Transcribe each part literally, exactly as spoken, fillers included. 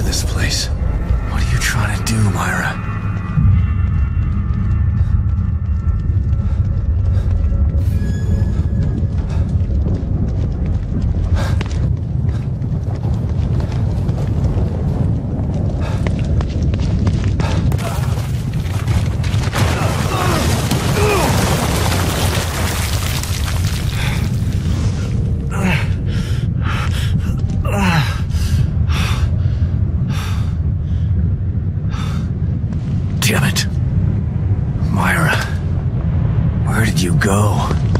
this place. What are you trying to do, Myra? Damn it. Myra, where did you go?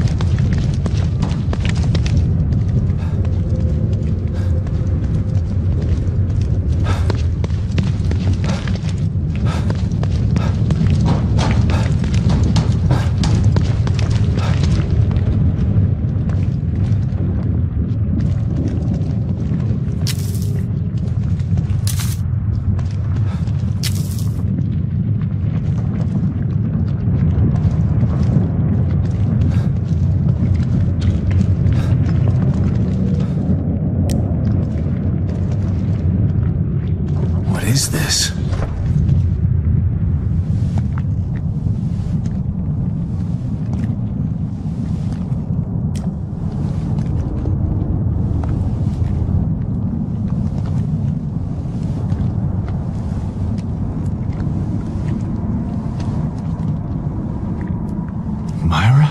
What is this? Myra?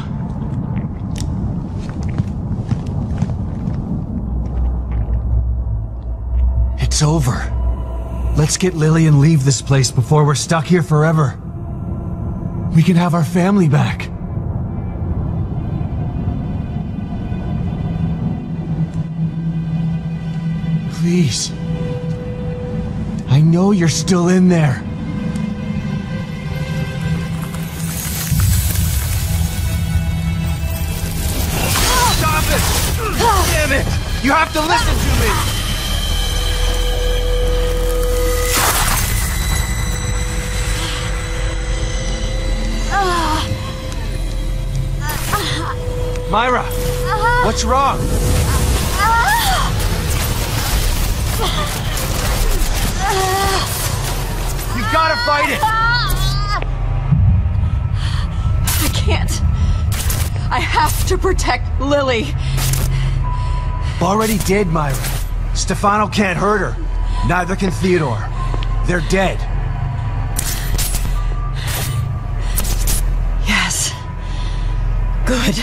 It's over. Let's get Lily and leave this place before we're stuck here forever. We can have our family back. Please. I know you're still in there. Stop it! Damn it! You have to listen to me! Myra, what's wrong? You've got to fight it! I can't. I have to protect Lily. Already did, Myra. Stefano can't hurt her. Neither can Theodore. They're dead. Yes. Good.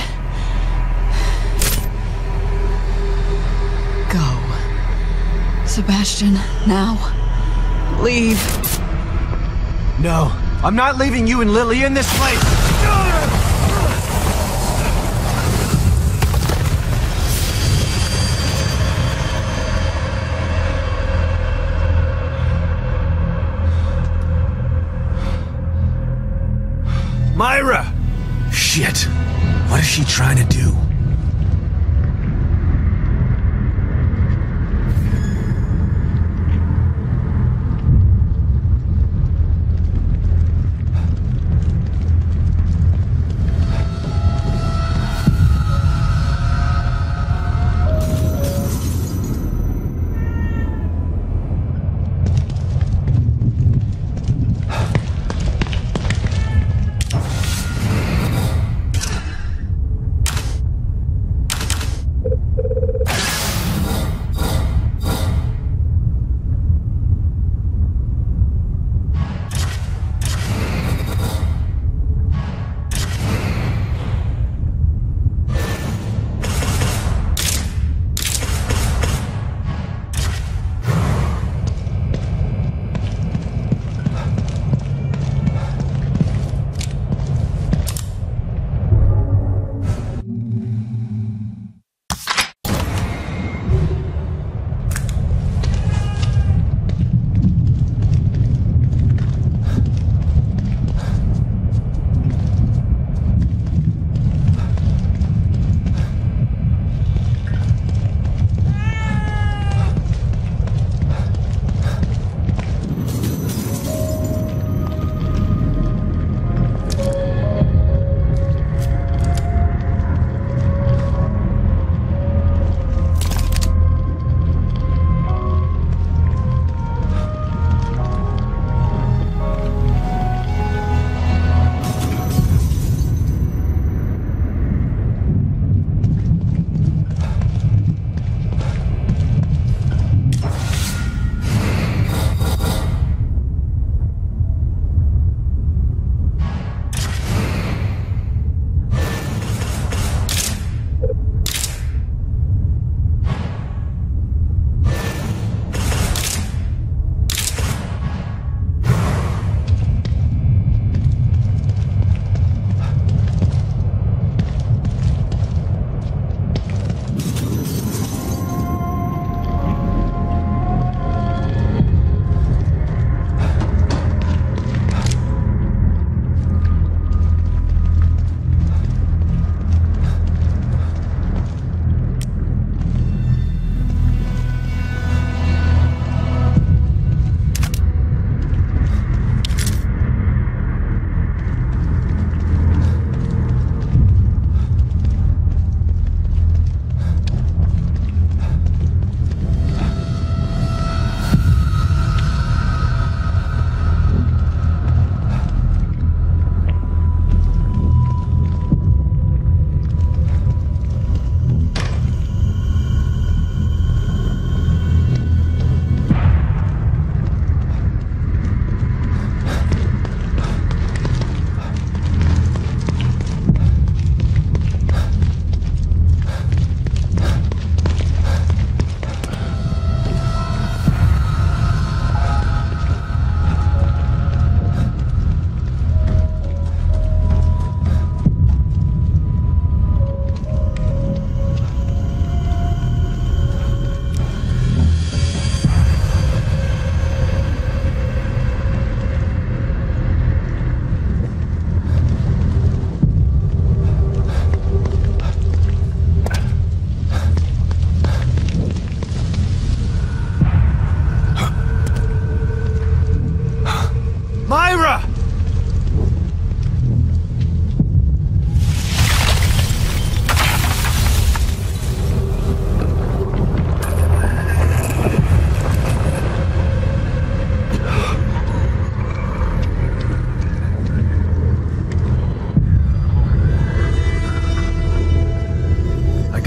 Go. Sebastian, now. Leave. No, I'm not leaving you and Lily in this place! Myra! Shit. What is she trying to do?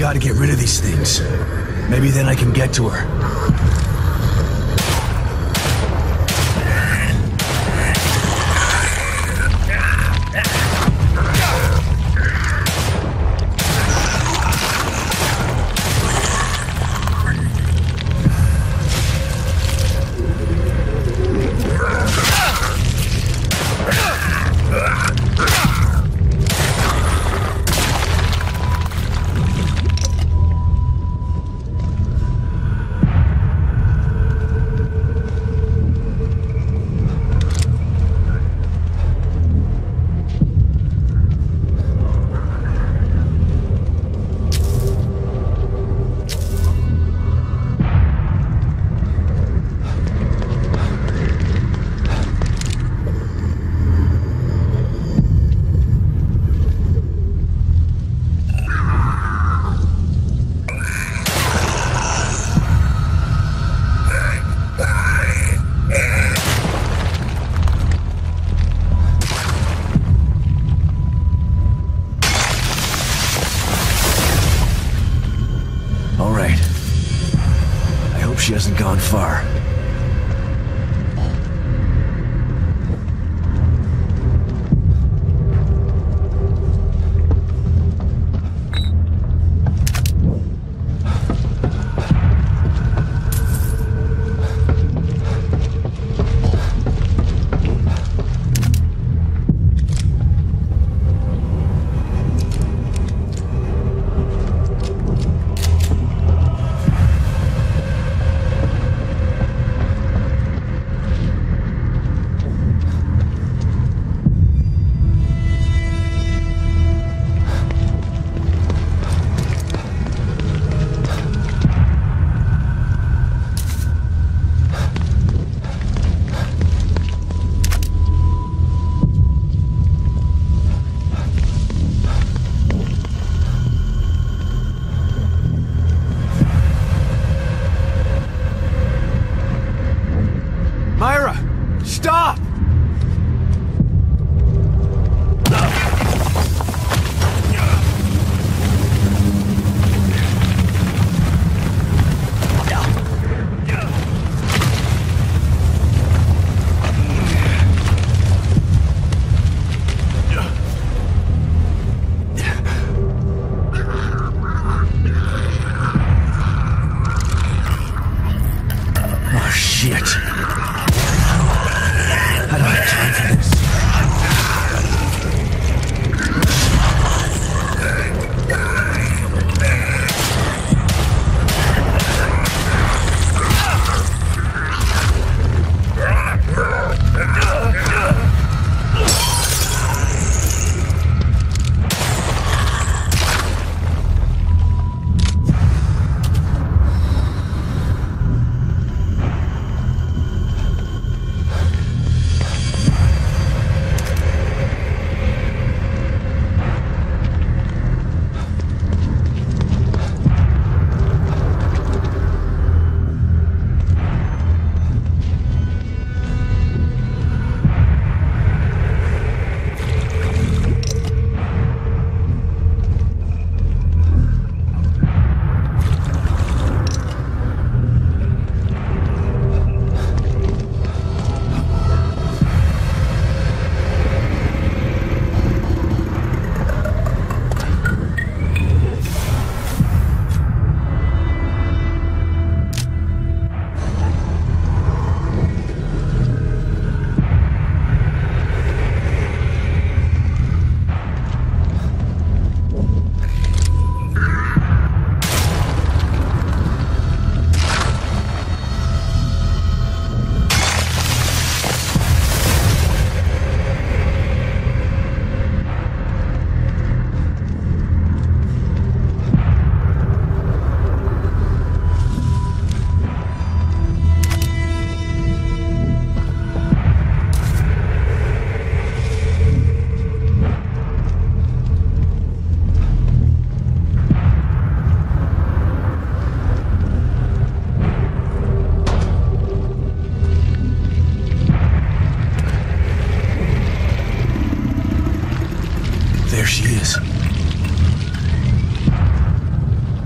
gotta get rid of these things. Maybe then I can get to her. She hasn't gone far. Myra! Stop! Oh, shit. I don't have time for this. There she is.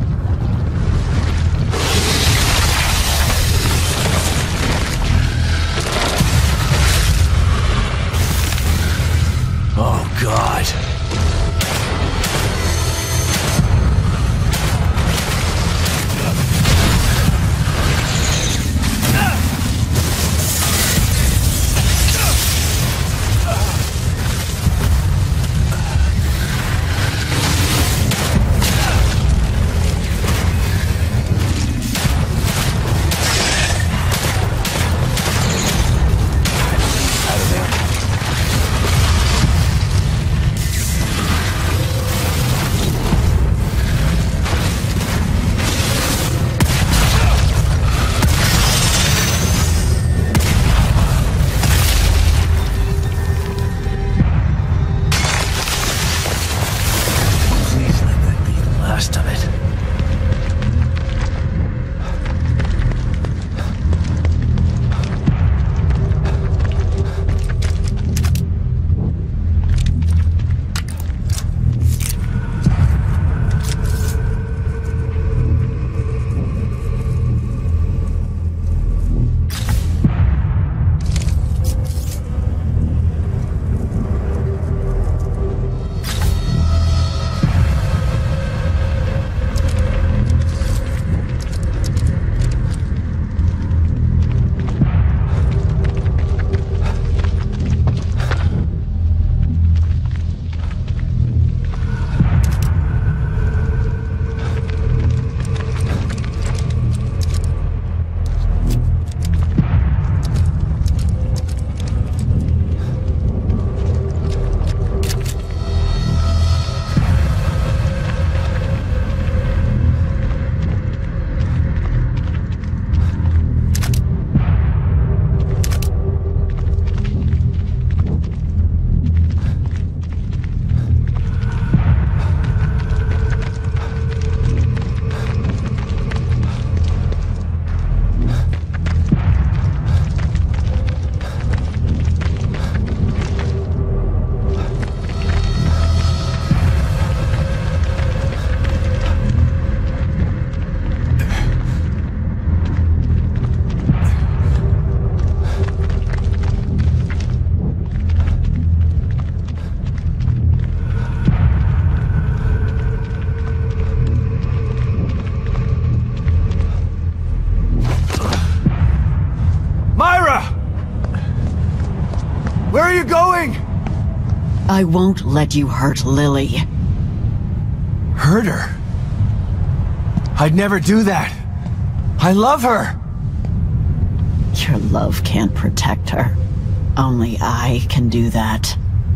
I won't let you hurt Lily. Hurt her? I'd never do that. I love her! Your love can't protect her. Only I can do that.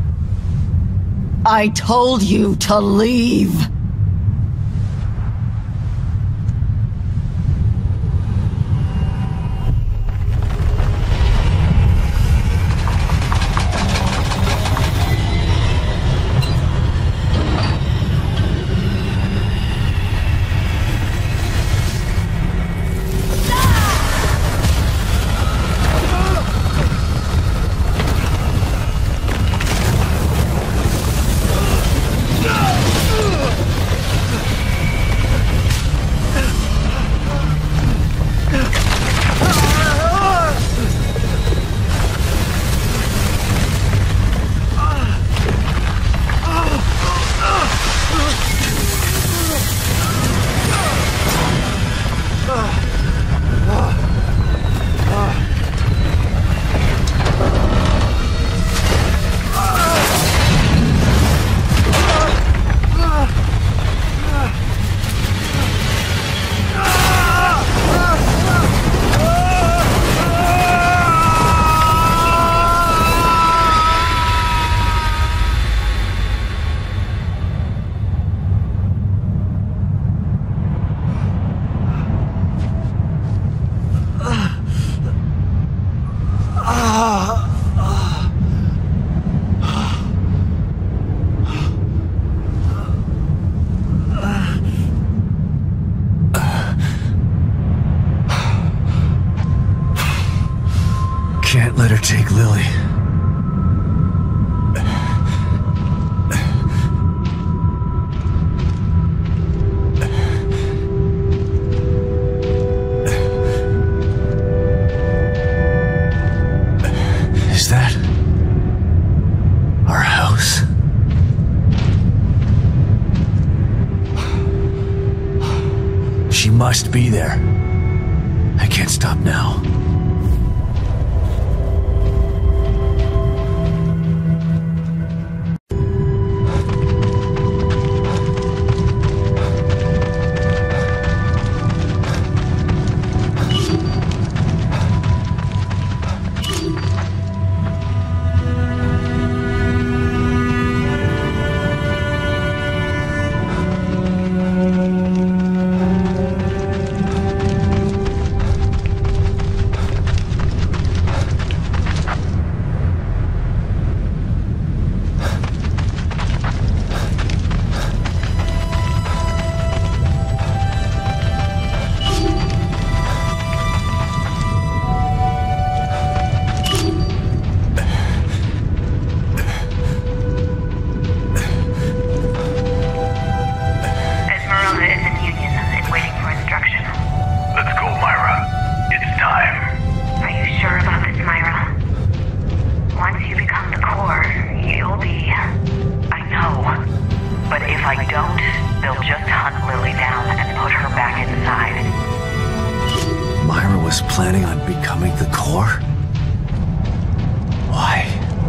I told you to leave! Can't let her take Lily. Is that our house? She must be there. I can't stop now. Planning on becoming the core? Why?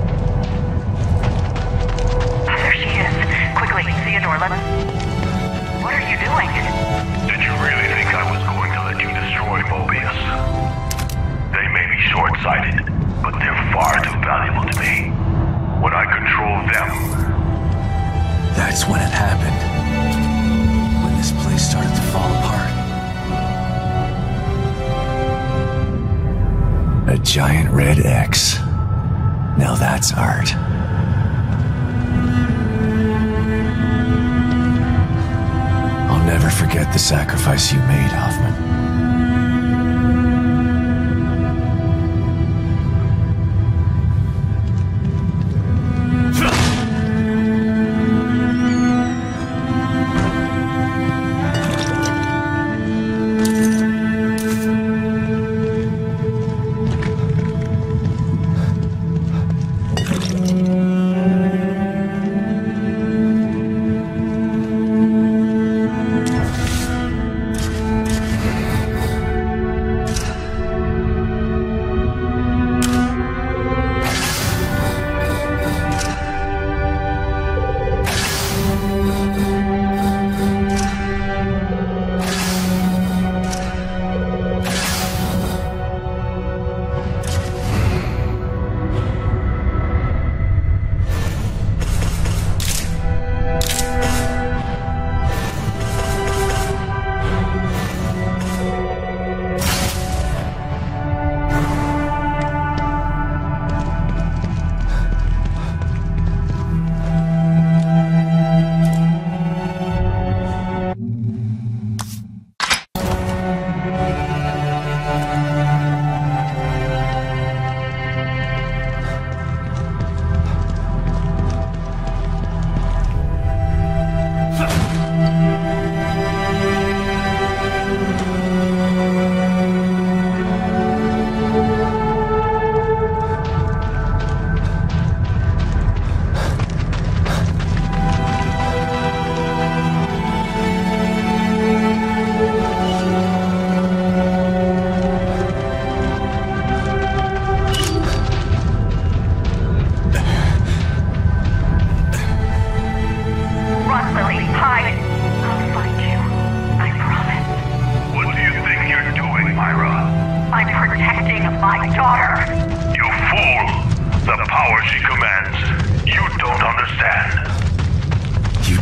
There she is. Quickly, Theodore, let us... What are you doing? Did you really think I was going to let you destroy Mobius? They may be short-sighted, but they're far too valuable to me. When I control them... That's when it happened. When this place started to fall apart. A giant red X. Now that's art. I'll never forget the sacrifice you made, Hoffman.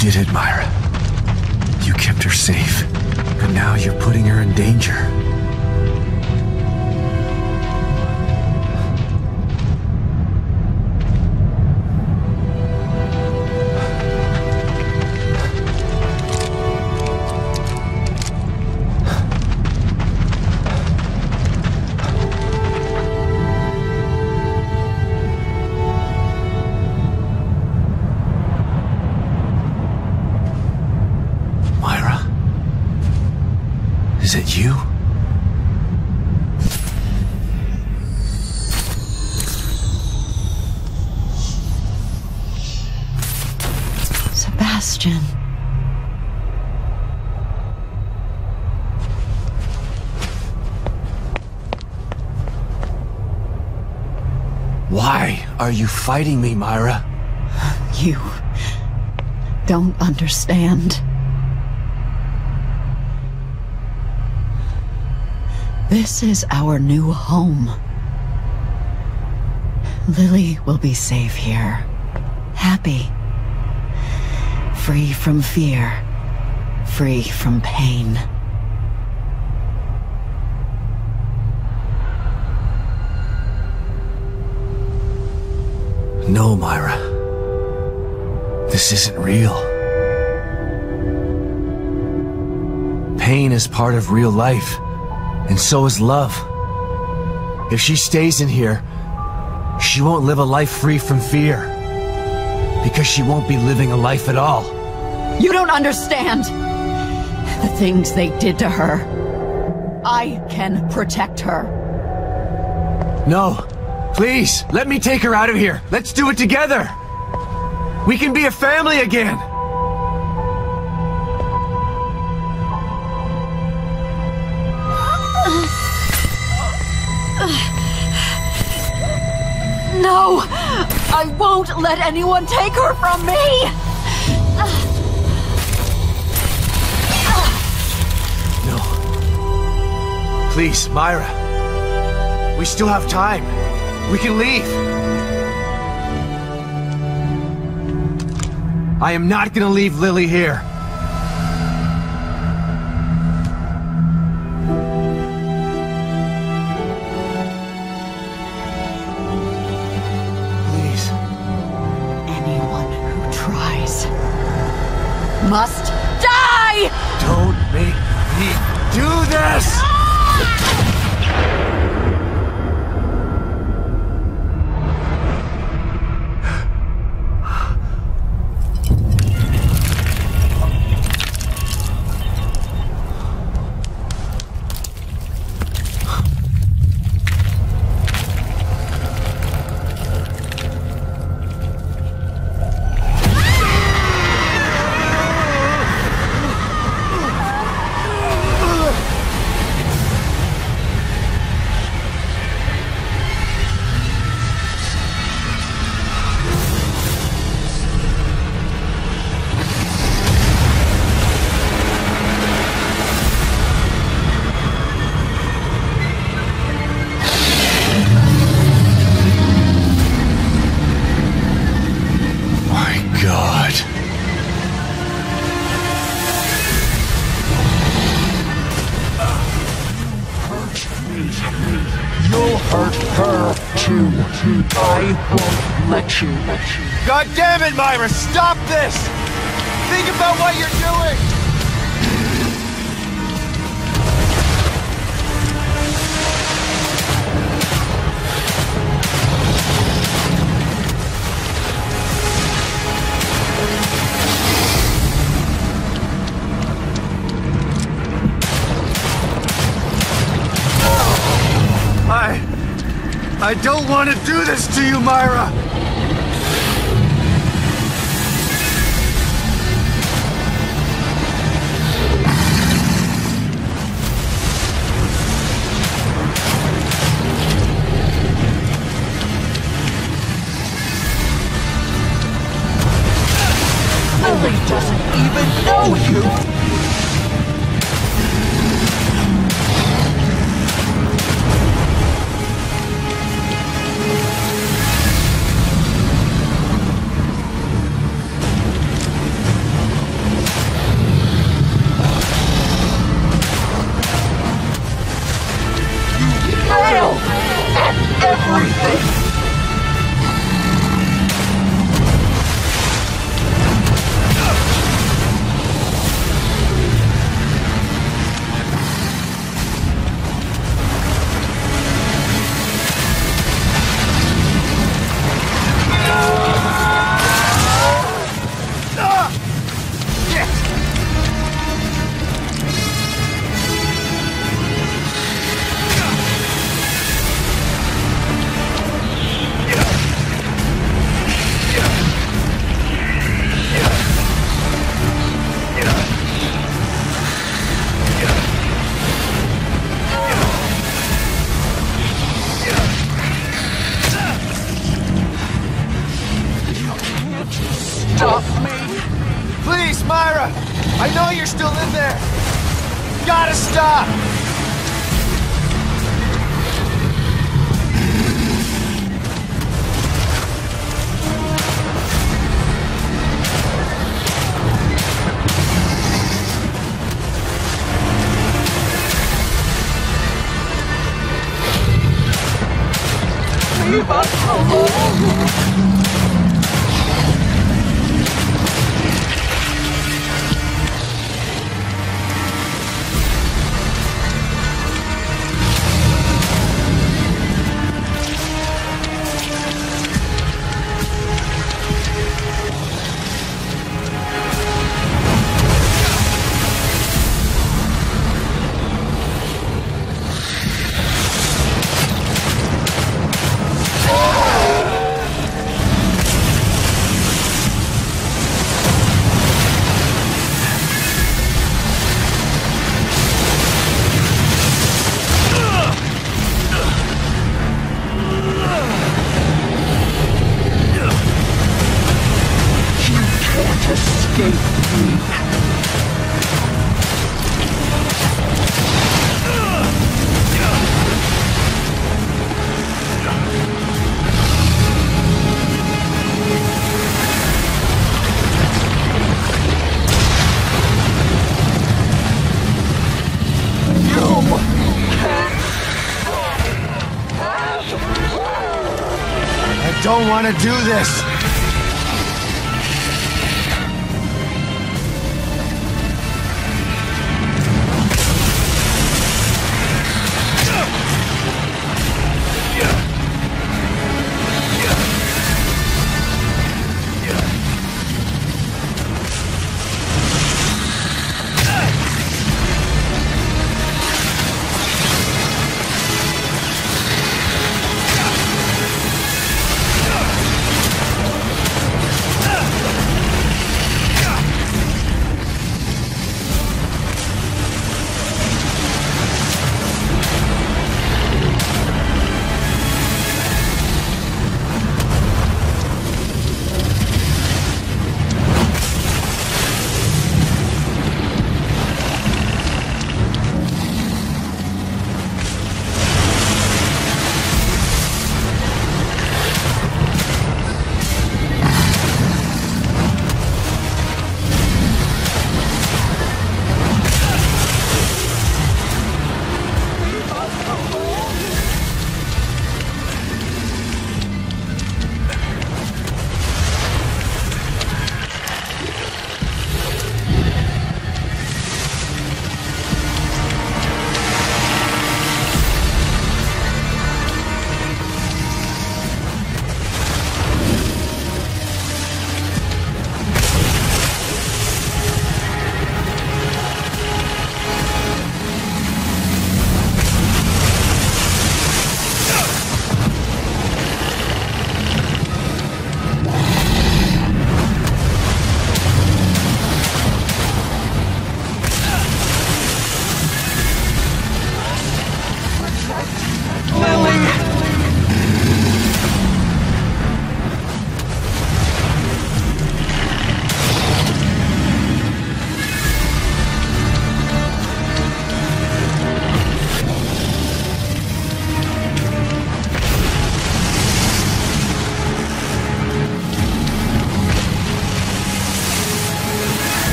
did it, Myra. You kept her safe, but now you're putting her in danger. Is it you? Sebastian. Why are you fighting me, Myra? You don't understand. This is our new home. Lily will be safe here. Happy. Free from fear. Free from pain. No, Myra. This isn't real. Pain is part of real life. And so is love. If she stays in here, she won't live a life free from fear. Because she won't be living a life at all. You don't understand! The things they did to her. I can protect her. No. Please, let me take her out of here. Let's do it together. We can be a family again. No! I won't let anyone take her from me! No. Please, Myra. We still have time. We can leave. I am not gonna leave Lily here. Must die! Don't make me do this! You'll hurt her too. I won't let you. God damn it, Myra! Stop this! Think about what you're doing! I... I don't want to do this to you, Myra! Lily doesn't even know you! I know you're still in there! Gotta stop! Leave us alone! I don't want to do this!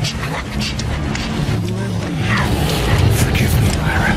Forgive me, Lyra.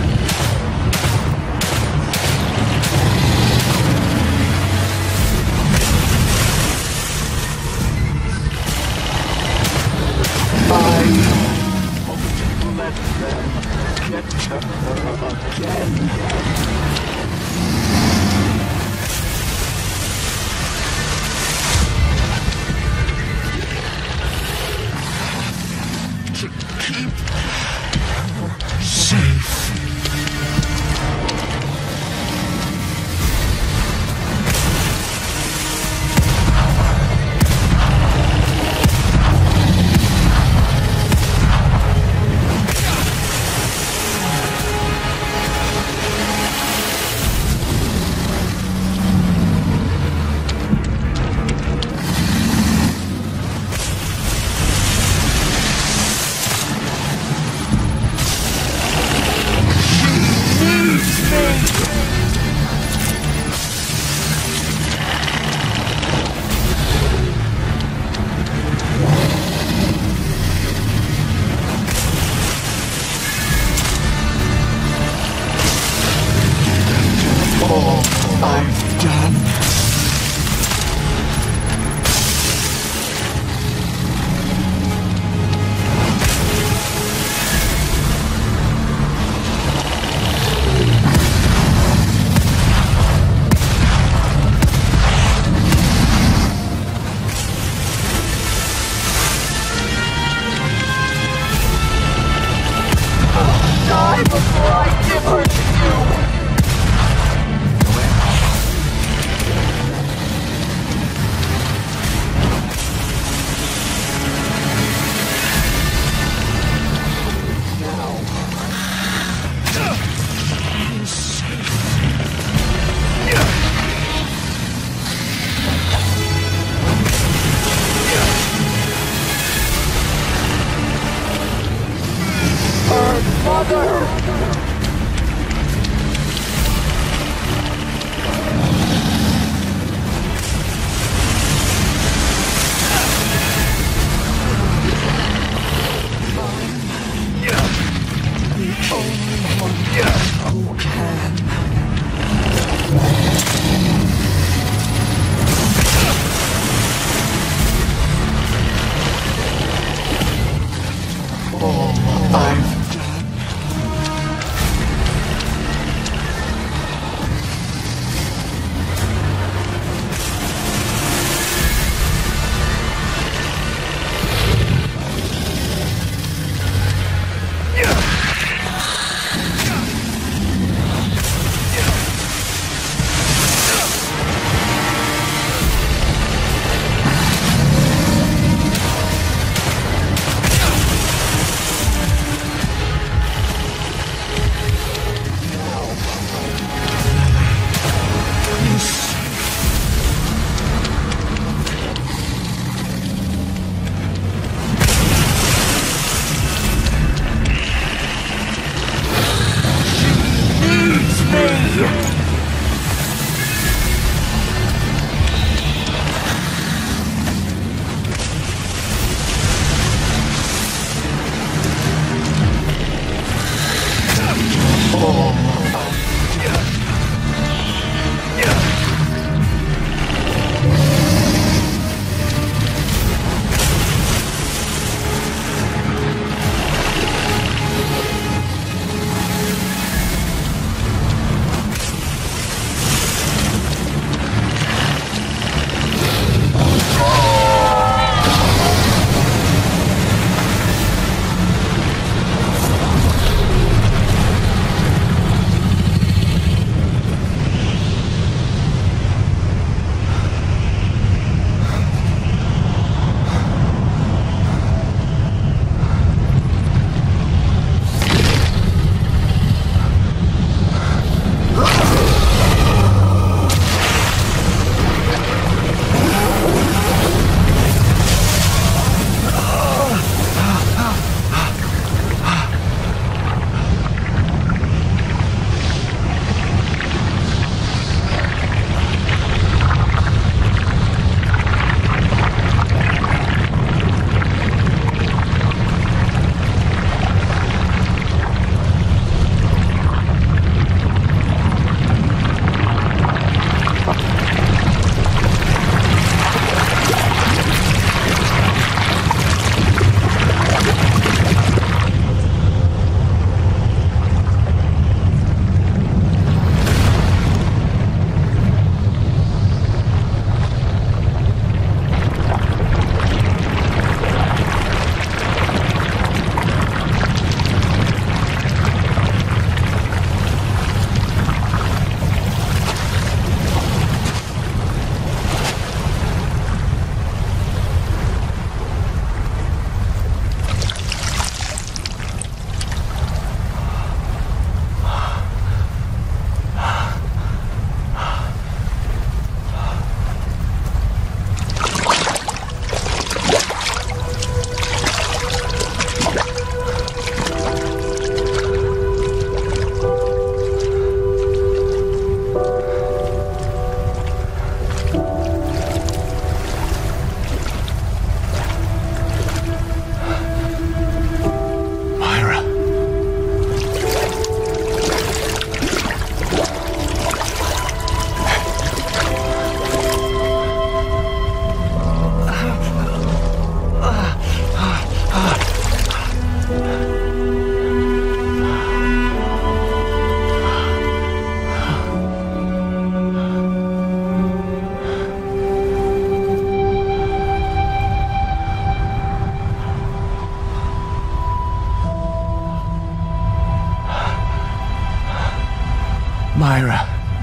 Myra.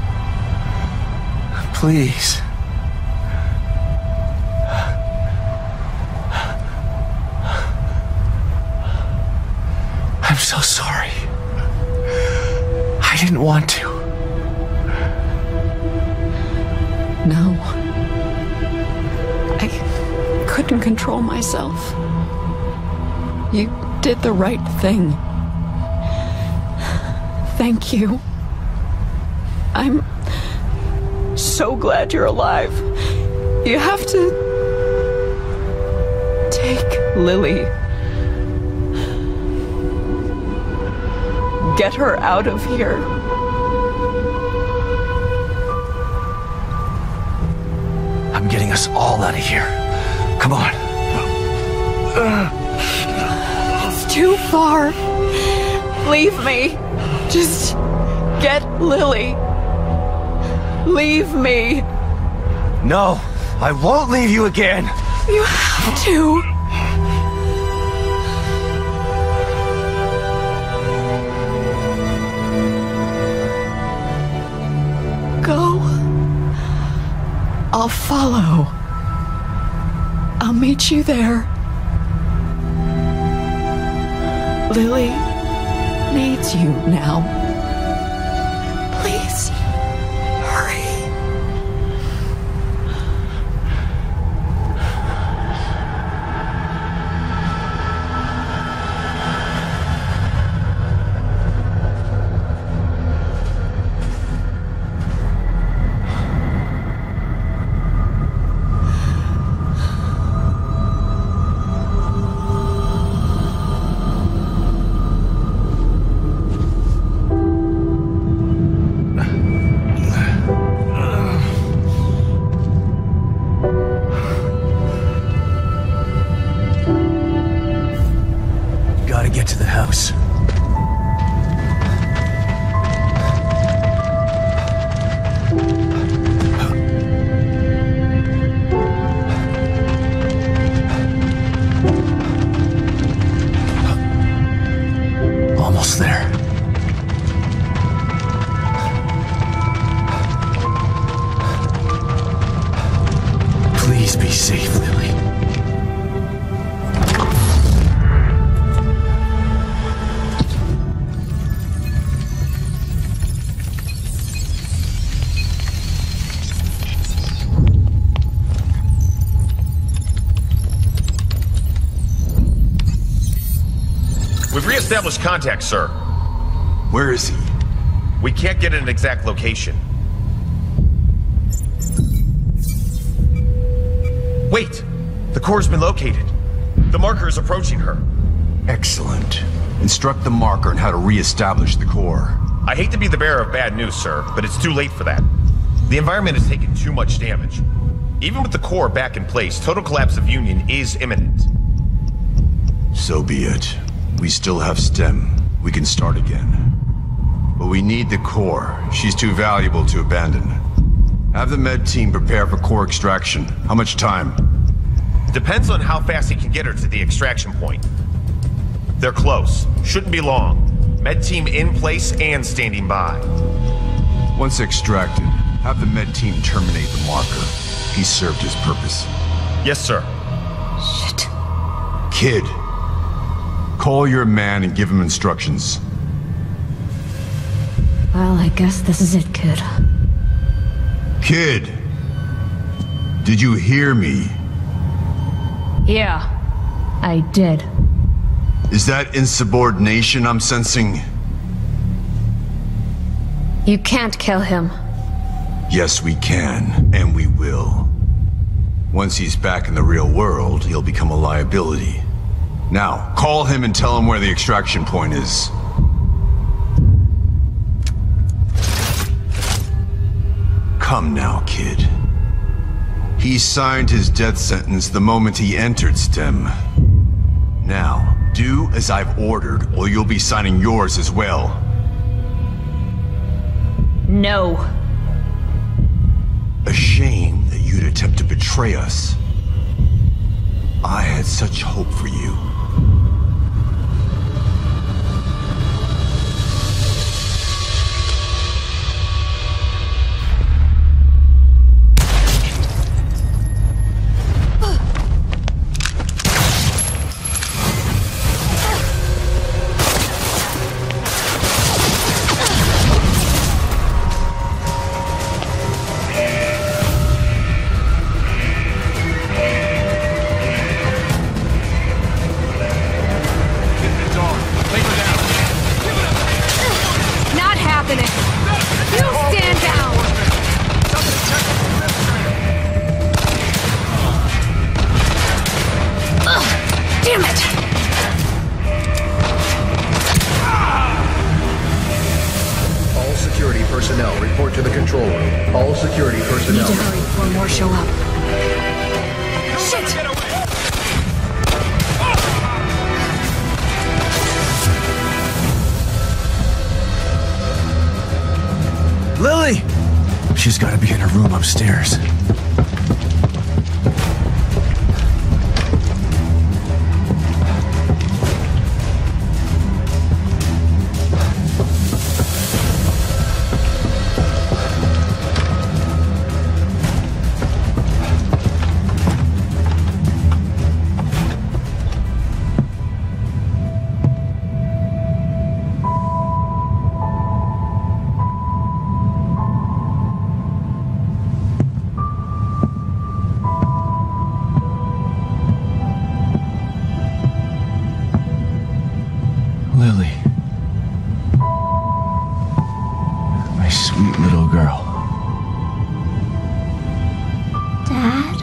Please. I'm so sorry. I didn't want to. No. I couldn't control myself. You did the right thing. Thank you. I'm so glad you're alive. You have to take Lily. Get her out of here. I'm getting us all out of here. Come on. It's too far. Leave me. Just get Lily. Leave me. No, I won't leave you again. You have to. Go. I'll follow. I'll meet you there. Lily needs you now. Please, hurry. Get to the house. Almost there. Please be safe, Lily. We've re-established contact, sir. Where is he? We can't get an exact location. Wait! The core's been located. The marker is approaching her. Excellent. Instruct the marker on how to re-establish the core. I hate to be the bearer of bad news, sir, but it's too late for that. The environment has taken too much damage. Even with the core back in place, total collapse of Union is imminent. So be it. We still have STEM. We can start again. But we need the core. She's too valuable to abandon. Have the med team prepare for core extraction. How much time? Depends on how fast he can get her to the extraction point. They're close. Shouldn't be long. Med team in place and standing by. Once extracted, have the med team terminate the marker. He served his purpose. Yes, sir. Shit. Kid. Call your man and give him instructions. Well, I guess this is it, kid. Kid! Did you hear me? Yeah, I did. Is that insubordination I'm sensing? You can't kill him. Yes, we can, and we will. Once he's back in the real world, he'll become a liability. Now, call him and tell him where the extraction point is. Come now, kid. He signed his death sentence the moment he entered STEM. Now, do as I've ordered, or you'll be signing yours as well. No. A shame that you'd attempt to betray us. I had such hope for you. She's gotta be in her room upstairs. Lily. My sweet little girl. Dad?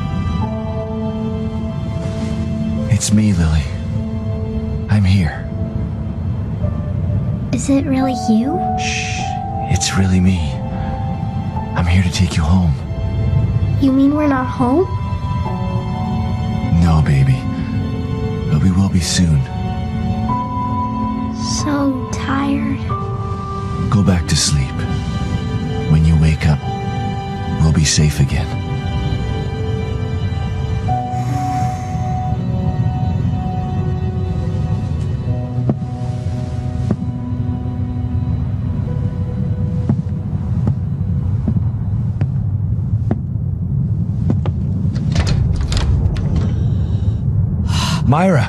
It's me, Lily. I'm here. Is it really you? Shh. It's really me. I'm here to take you home. You mean we're not home? No, baby. But we will be soon. So tired. Go back to sleep. When you wake up, we'll be safe again. Myra!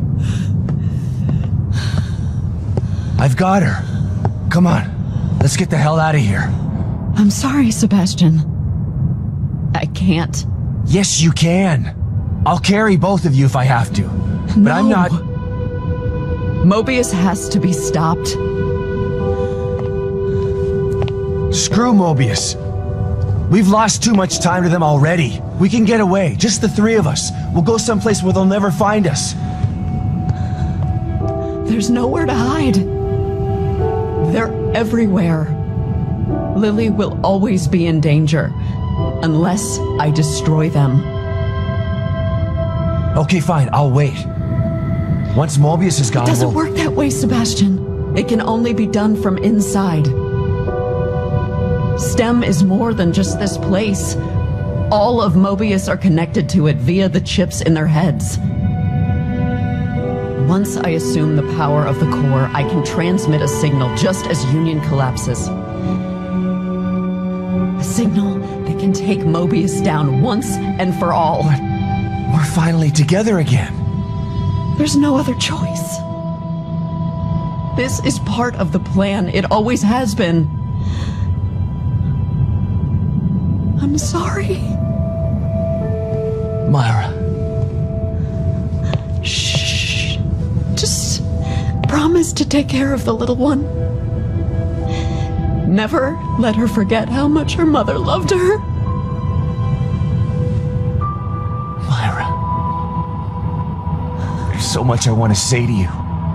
I've got her. Come on, let's get the hell out of here. I'm sorry, Sebastian. I can't. Yes, you can. I'll carry both of you if I have to. But No. I'm not... Mobius has to be stopped. Screw Mobius. We've lost too much time to them already. We can get away, just the three of us. We'll go someplace where they'll never find us. There's nowhere to hide. They're everywhere. Lily will always be in danger, unless I destroy them. Okay, fine, I'll wait. Once Mobius is gone, It doesn't we'll... work that way, Sebastian. It can only be done from inside. STEM is more than just this place. All of Mobius are connected to it via the chips in their heads. Once I assume the power of the core, I can transmit a signal just as Union collapses. A signal that can take Mobius down once and for all. What? We're finally together again. There's no other choice. This is part of the plan. It always has been. I'm sorry. Myra. Shh. Just promise to take care of the little one. Never let her forget how much her mother loved her. Myra. There's so much I want to say to you.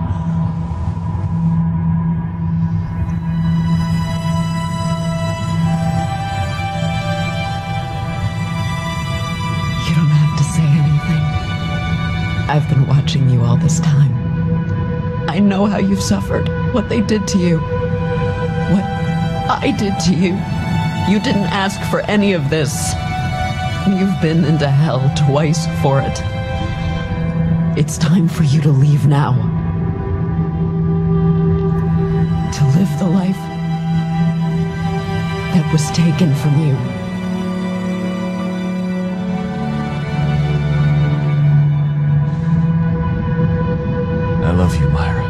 You don't have to say anything. I've been watching you all this time. I know how you've suffered, what they did to you. What I did to you. You didn't ask for any of this. You've been into hell twice for it. It's time for you to leave now. To live the life that was taken from you. I love you, Myra.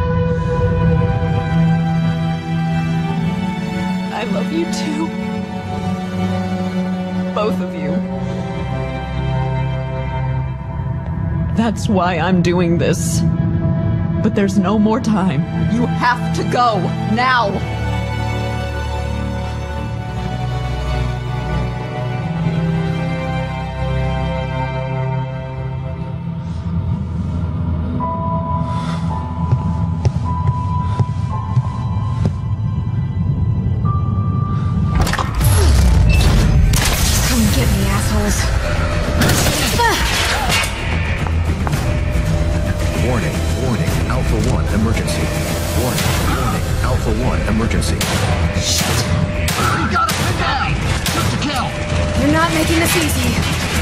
I love you too. Both of you. That's why I'm doing this. But there's no more time. You have to go, now! Come get me, assholes. Warning. Warning, warning, Alpha one, emergency. Warning, warning, Alpha one, emergency. Shit! We gotta pin down! Shoot to kill! You're not making this easy.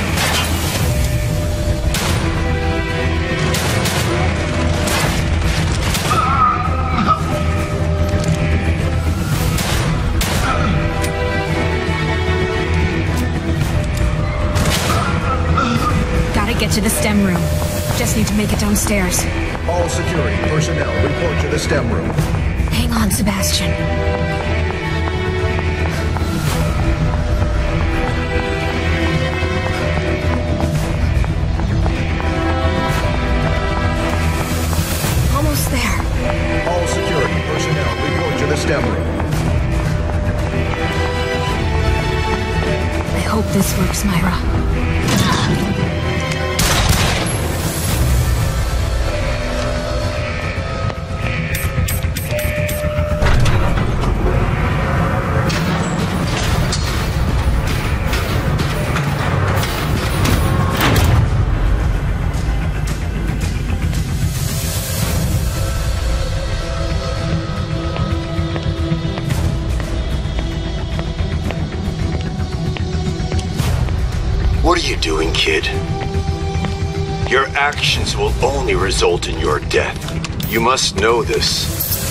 Gotta get to the STEM room. Just need to make it downstairs. All security personnel report to the STEM room. Hang on, Sebastian. Almost there. All security personnel report to the STEM room. I hope this works, Myra. What are you doing, kid? Your actions will only result in your death. You must know this.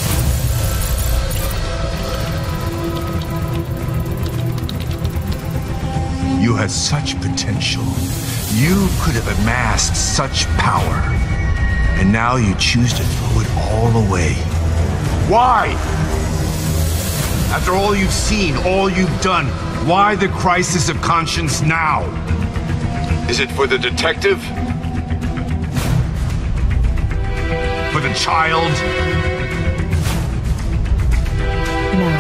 You had such potential. You could have amassed such power. And now you choose to throw it all away. Why? After all you've seen, all you've done, why the crisis of conscience now? Is it for the detective? For the child? No.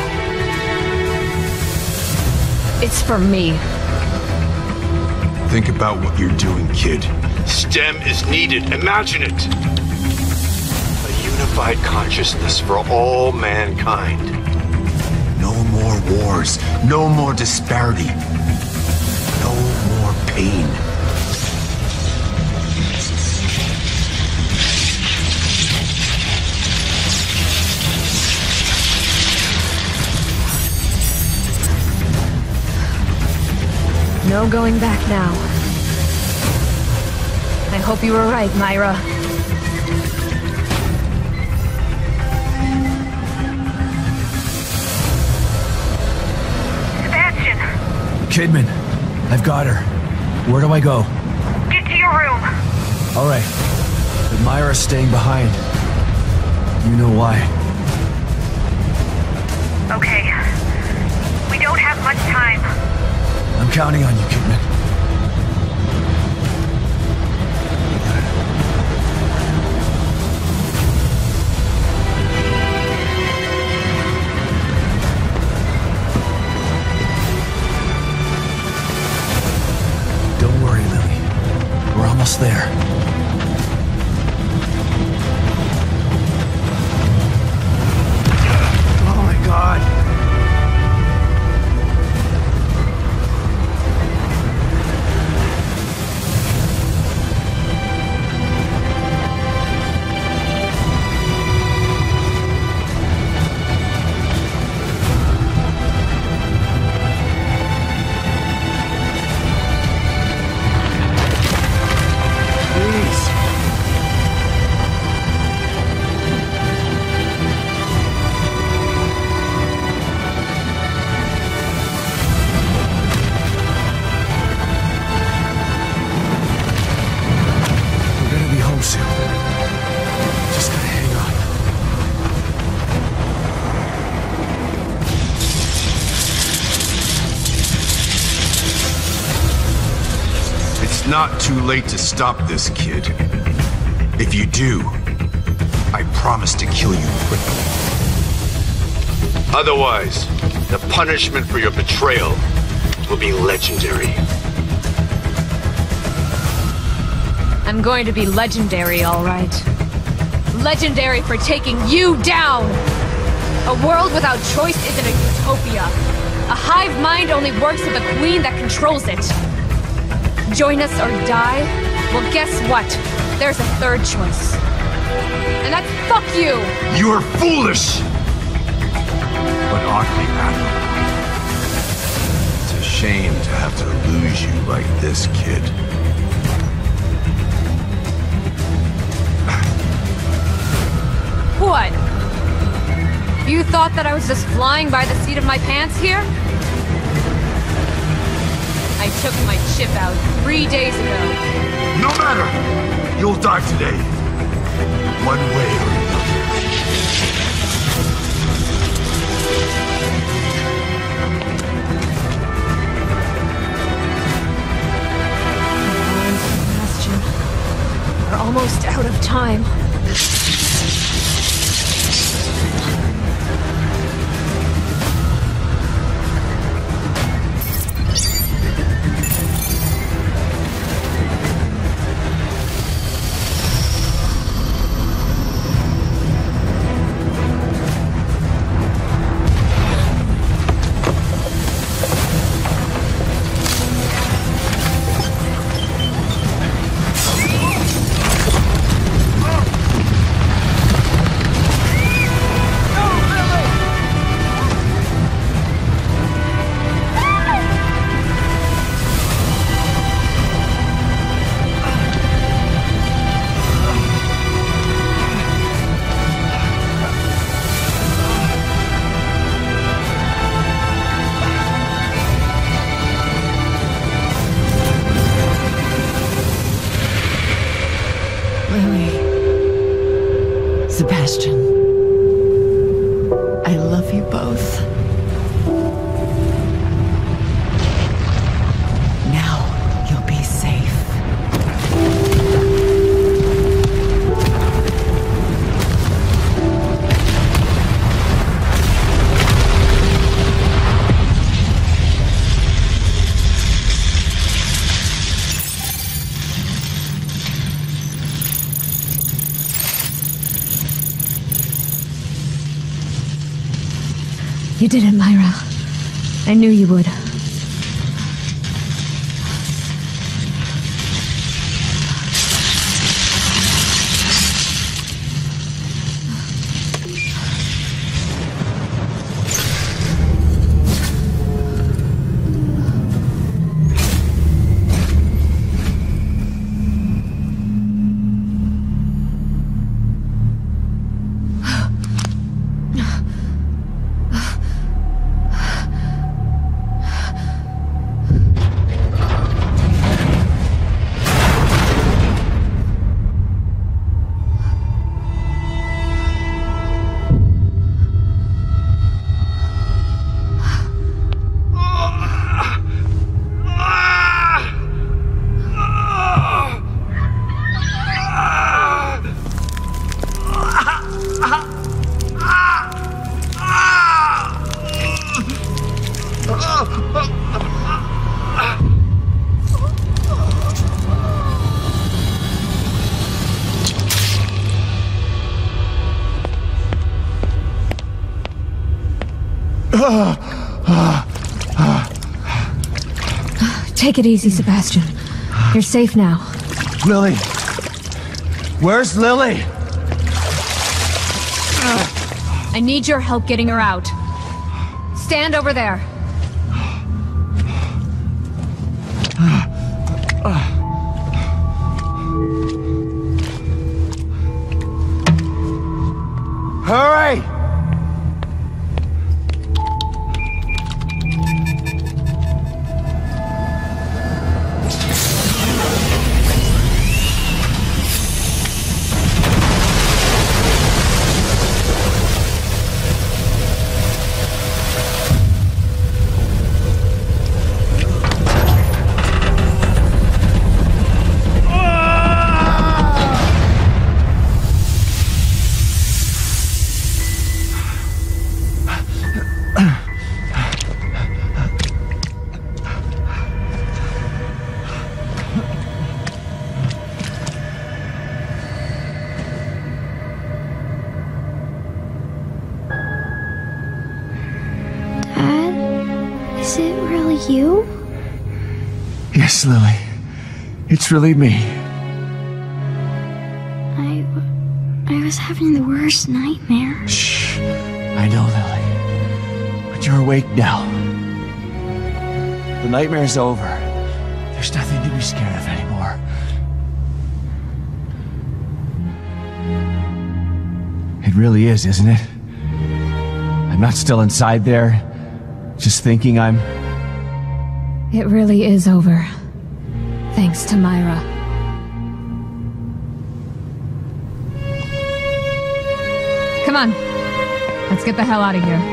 It's for me. Think about what you're doing, kid. STEM is needed. Imagine it. A unified consciousness for all mankind. No more wars. No more disparity. No more pain. No going back now. I hope you were right, Myra. Sebastian! Kidman, I've got her. Where do I go? Get to your room. All right. But Myra's staying behind. You know why. Okay. We don't have much time. I'm counting on you, Kidman. Don't worry, Lily. We're almost there. Oh my God. Not too late to stop this, kid. If you do, I promise to kill you quickly. Otherwise, the punishment for your betrayal will be legendary. I'm going to be legendary, all right. Legendary for taking you down! A world without choice isn't a utopia. A hive mind only works with a queen that controls it. Join us or die? Well, guess what? There's a third choice. Fuck you! You are foolish! But oddly admirable. It's a shame to have to lose you like this, kid. What? You thought that I was just flying by the seat of my pants here? I took my chip out three days ago. No matter! You'll die today. One way or another. Sebastian. We're almost out of time. Sebastian, I love you both. Now you'll be safe. You did it, Myra. I knew you would. Take it easy, Sebastian. You're safe now. Lily! Where's Lily? I need your help getting her out. Stand over there. Hurry! Is it really you? Yes, Lily. It's really me. I... I was having the worst nightmare. Shh. I know, Lily. But you're awake now. The nightmare's over. There's nothing to be scared of anymore. It really is, isn't it? I'm not still inside there, just thinking I'm... It really is over. Thanks to Myra. Come on. Let's get the hell out of here.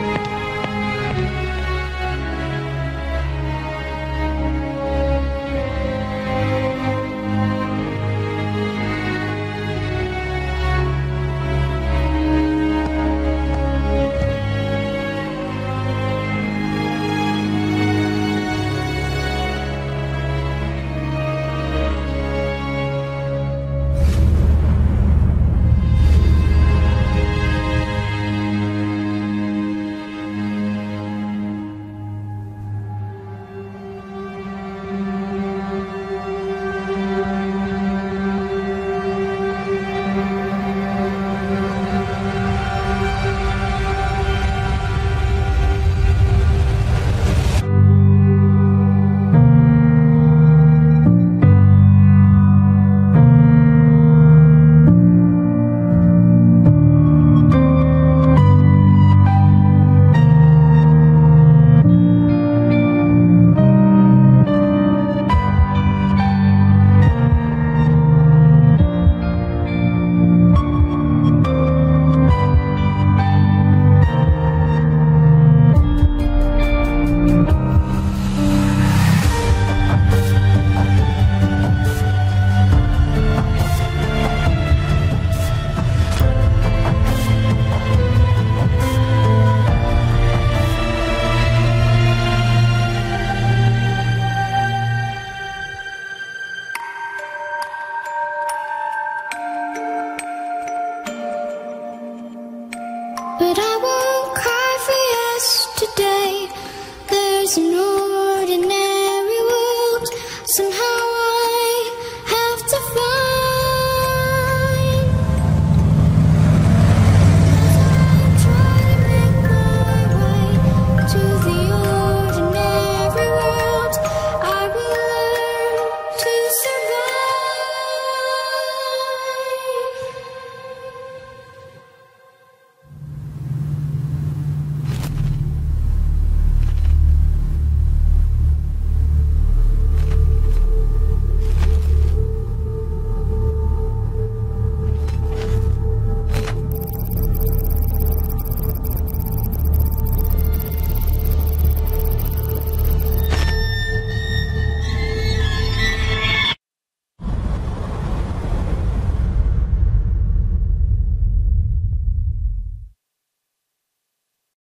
But I won't cry for yesterday. There's no